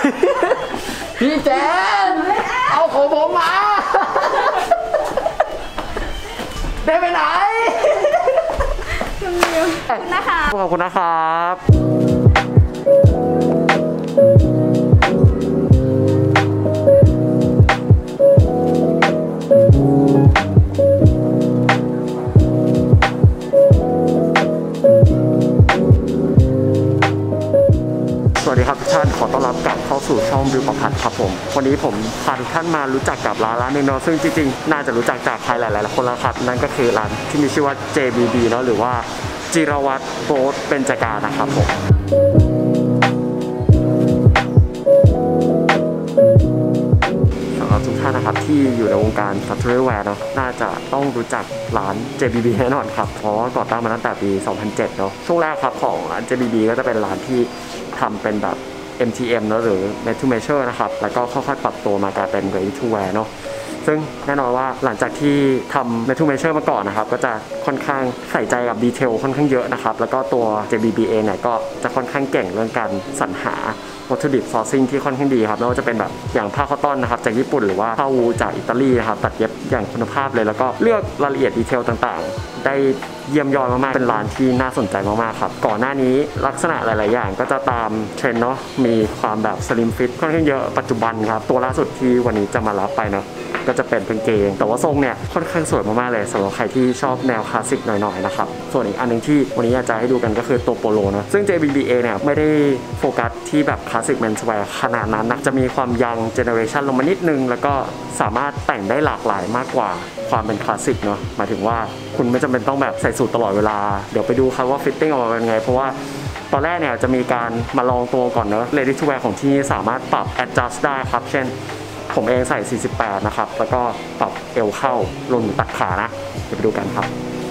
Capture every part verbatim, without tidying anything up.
พี่แจนเอาของผมมาได้ไปไหนคุณมิวขอบคุณนะคะขอบคุณนะครับสวัสดีครับทุกท่านขอต้อนรับกลับเข้าสู่ช่องบิวประพัฒน์ครับผมวันนี้ผมพาทุกท่านมารู้จักกับร้านร้านหนึ่งเนาะซึ่งจริงๆน่าจะรู้จักจากใครหลายๆคนแล้วครับนั่นก็คือร้านที่มีชื่อว่า เจ บี บี เนาะหรือว่าจิรวัตรโบ๊ทเบญจการนะครับผมสำหรับทุกท่านนะครับที่อยู่ในวงการฟัตเทอร์แวร์เนาะน่าจะต้องรู้จักร้าน เจ บี บี แน่นอนครับเพราะว่าก่อตั้งมาตั้งแต่ปี สองพันเจ็ด เนาะช่วงแรกครับของร้าน เจ บี บี ก็จะเป็นร้านที่ทำเป็นแบบ เอ็ม ที เอ็ม เนอะหรือ Made to Measure นะครับแล้วก็ค่อยๆปรับตัวมากลายเป็น Ready to Wear เนาะซึ่งแน่นอนว่าหลังจากที่ทำ Made to Measure มาก่อนนะครับก็จะค่อนข้างใส่ใจกับดีเทลค่อนข้างเยอะนะครับแล้วก็ตัว เจ บี บี เองเนี่ยก็จะค่อนข้างเก่งเรื่องการสรรหาวัตถุดิบซอร์ซิ่งที่ค่อนข้างดีครับไม่ว่าจะเป็นแบบอย่างผ้าคอตตอนนะครับจากญี่ปุ่นหรือว่าผ้าวูจากอิตาลีนะครับตัดเย็บอย่างคุณภาพเลยแล้วก็เลือกรายละเอียดดีเทลต่างๆได้เยี่ยมยอดมากๆเป็นร้านที่น่าสนใจมากๆครับก่อนหน้านี้ลักษณะหลายๆอย่างก็จะตามเทรนด์เนาะมีความแบบสลิมฟิตค่อนข้างเยอะปัจจุบันครับตัวล่าสุดที่วันนี้จะมารับไปเนาะก็จะเป็นกางเกงแต่ว่าทรงเนี่ยค่อนข้างสวยมากๆเลยสำหรับใครที่ชอบแนวคลาสสิกหน่อยๆนะครับส่วนอีกอันนึงที่วันนี้อยากจะให้ดูกันก็คือตัวโปโลเนาะซึ่ง เจ บี บี เอ เนี่ยไม่ได้โฟกัสที่แบบคลาสสิกแมนสแวร์ขนาดนั้นนะจะมีความยังเจเนอเรชันลงมานิดนึงแล้วก็สามารถแต่งได้หลากหลายมากกว่าความเป็นคลาสสิกเนาะหมายถึงว่าคุณไม่จำเป็นต้องแบบใส่สูทตลอดเวลาเดี๋ยวไปดูครับว่าฟิตติ้งออกมาเป็นไงเพราะว่าตอนแรกเนี่ยจะมีการมาลองตัวก่อนเนอะ Ready to Wear ของที่นี่สามารถปรับ adjust ได้ครับเช่นผมเองใส่สี่สิบแปดนะครับแล้วก็ปรับเอวเข้ารวมถึงตัดขานะเดี๋ยวไปดูกันครับ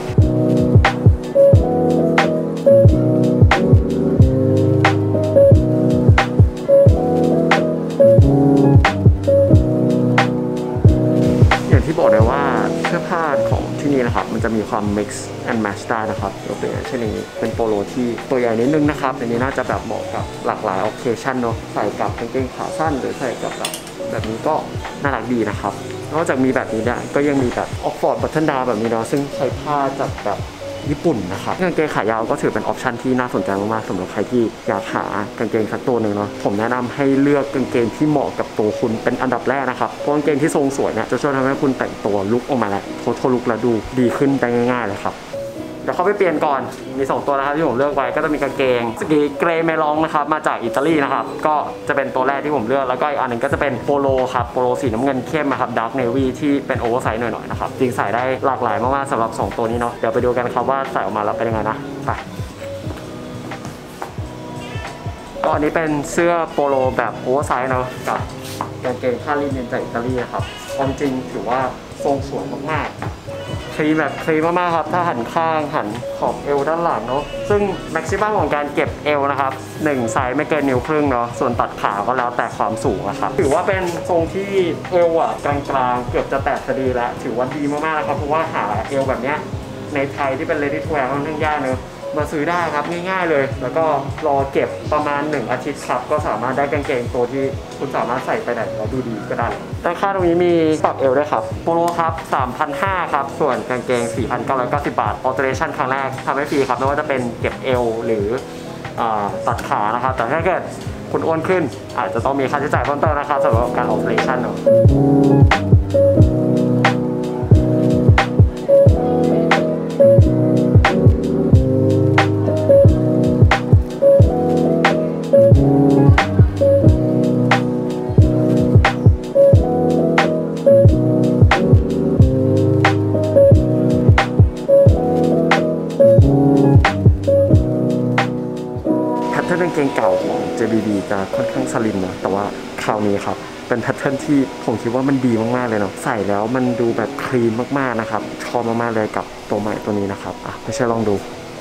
อย่างที่บอกเลยว่าเสื้อผ้าของที่นี่นะครับมันจะมีความ mix and match ได้นะครับยกตัวอย่างเช่นนี้เป็นโปโลที่ตัวใหญ่นิดนึงนะครับอันนี้น่าจะแบบเหมาะกับหลากหลาย occasion เนาะใส่กับกางเกงขาสั้นหรือใส่กับแบบแบบนี้ก็น่ารักดีนะครับนอกจากมีแบบนี้เนี่ยก็ยังมีแบบออกฟอร์ดบัตเทิลดาวแบบนี้เนาะซึ่งใช้ผ้าจากแบบญี่ปุ่นนะครับกางเกงขายาวก็ถือเป็นออปชันที่น่าสนใจมากๆสำหรับใครที่อยากหากางเกงสักตัวหนึ่งเนาะผมแนะนำให้เลือกกางเกงที่เหมาะกับตัวคุณเป็นอันดับแรกนะครับเพราะกางเกงที่ทรงสวยเนี่ยจะช่วยทำให้คุณแต่งตัวลุคออกมาแล้วโททลุคแล้วดูดีขึ้นได้ง่ายๆเลยครับเดี๋ยวเขาไปเปลี่ยนก่อนมีสองตัวนะครับที่ผมเลือกไว้ก็จะมีกางเกงสกีเกรย์เมลองนะครับมาจากอิตาลีนะครับก็จะเป็นตัวแรกที่ผมเลือกแล้วก็อีกอันหนึ่งก็จะเป็นโปโลครับโปโลสีน้ำเงินเข้มนะครับดาร์กเนวี่ที่เป็นโอเวอร์ไซส์หน่อยๆนะครับจริงใส่ได้หลากหลายมากๆสำหรับสองตัวนี้เนาะเดี๋ยวไปดูกันครับว่าใส่ออกมาแล้วเป็นยังไงนะไปก็อันนี้เป็นเสื้อโปโลแบบโอเวอร์ไซส์เนาะกับกางเกงผ้าลินินจากอิตาลีนะครับความจริงถือว่าทรงสวยมากๆคลีนแบบคลีนมากๆครับถ้าหันข้างหันขอบเอวด้านหลังเนาะซึ่งแม็กซิมัมของการเก็บเอวนะครับหนึ่งไซส์ไม่เกินนิ้วครึ่งเนาะส่วนตัดขาก็แล้วแต่ความสูงนะครับถือว่าเป็นทรงที่เอวอ่ะกลางๆเกือบจะแตะสะดือแล้วถือว่าดีมากๆนะครับเพราะว่าหาเอวแบบเนี้ยในไทยที่เป็น ready to wear ค่อนข้างยากเนอะมาซื้อได้ครับง่ายๆเลยแล้วก็รอเก็บประมาณหนึ่งอาทิตย์ครับก็สามารถได้กางเกงตัวที่คุณสามารถใส่ไปไหนแล้วดูดีก็ได้ด้านข้างตรงนี้มีปรับเอวด้วยครับโปโลครับ สามพันห้าร้อย ครับส่วนกางเกง สี่พันเก้าร้อยเก้าสิบบาท alteration ครั้งแรกทำให้ฟรีครับไม่ว่าจะเป็นเก็บเอวหรือตัดขานะครับแต่ถ้าเกิดคุณอ้วนขึ้นอาจจะต้องมีค่าใช้จ่ายเพิ่มเติมนะครับสำหรับการ alteration เนาะแพทเทิร์นกางเกงเก่าของ เจ บี บี จะค่อนข้างสลิมนะแต่ว่าคราวนี้ครับเป็นแพทเทิร์นที่ผมคิดว่ามันดีมากๆเลยเนาะใส่แล้วมันดูแบบคลีนมากๆนะครับชอบมากๆเลยกับตัวใหม่ตัวนี้นะครับอ่ะไม่ใช่ลองดู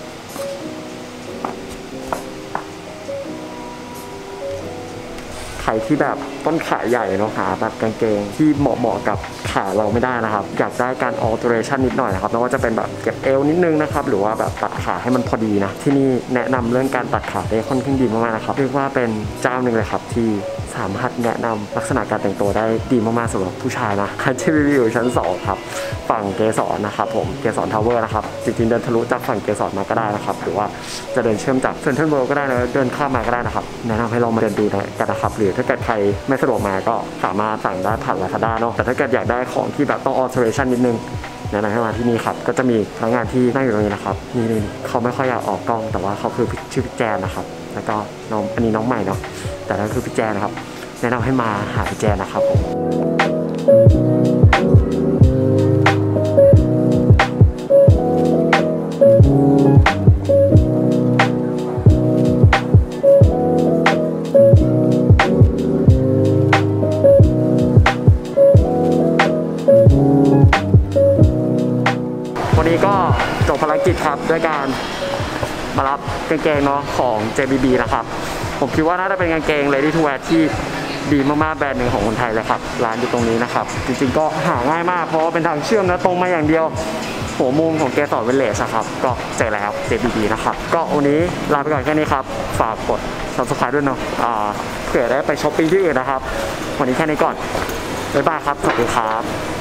ใครที่แบบต้นขาใหญ่เนาะหาแบบกางเกงที่เหมาะๆกับขาเราไม่ได้นะครับอยากได้การ alteration นิดหน่อยนะครับไม่ว่าจะเป็นแบบเก็บเอวนิดนึงนะครับหรือว่าแบบตัดขาให้มันพอดีนะที่นี่แนะนำเรื่องการตัดขาได้ค่อนข้างดีมากๆนะครับเรียกว่าเป็นเจ้าหนึ่งเลยครับที่สามารถแนะนำลักษณะการแต่งตัวได้ดีมากๆสำหรับผู้ชายนะคันที่รีวิวชั้นสองครับฝั่งเกสรนะครับผมเกสรทาวเวอร์นะครับจริงๆเดินทะลุจากฝั่งเกสรมาก็ได้นะครับหรือว่าจะเดินเชื่อมจากเซ็นทรัลเวิลด์ก็ได้นะเดินข้ามมาก็ได้นะครับแนะนำให้ลองมาเดินดูกันนะครับหรือถ้าเกิดใครไม่สะดวกมาก็สามารถสั่งได้ผ่าน Lazada เนาะแต่ถ้าเกิดอยากได้ของที่แบบต้อง alteration นิดนึงแนะนำให้มาที่นี่ครับก็จะมีพนักงานที่นั่งอยู่ตรงนี้นะครับนี่นี่เขาไม่ค่อยอยากออกกล้องแต่ว่าเขาคือชื่อพี่แจนนะครับแล้วก็น้องอันนี้น้องใหม่เนาะแต่นั่นคือพี่แจนนะครับแนะนำให้มาหาพี่แจนนะครับผมวันนี้ก็จบภารกิจครับด้วยการมารับกางเกงเนาะของ เจ บี บี นะครับผมคิดว่าน่าจะเป็นกางเกง Ready to Wear ที่ดีมากๆแบรนด์หนึ่งของคนไทยเลยครับร้านอยู่ตรงนี้นะครับจริงๆก็หาง่ายมากเพราะว่าเป็นทางเชื่อมนะตรงมาอย่างเดียวหัวมุมของเกสรวิลเลจครับก็เจอแล้ว เจ บี บี นะครับก็วันนี้ลาไปก่อนแค่นี้ครับฝากกด Subscribe ด้วยเนาะอ่าเผื่อได้ไปช้อปปิ้งที่อื่นนะครับวันนี้แค่นี้ก่อนบ๊ายบายครับสวัสดีครับ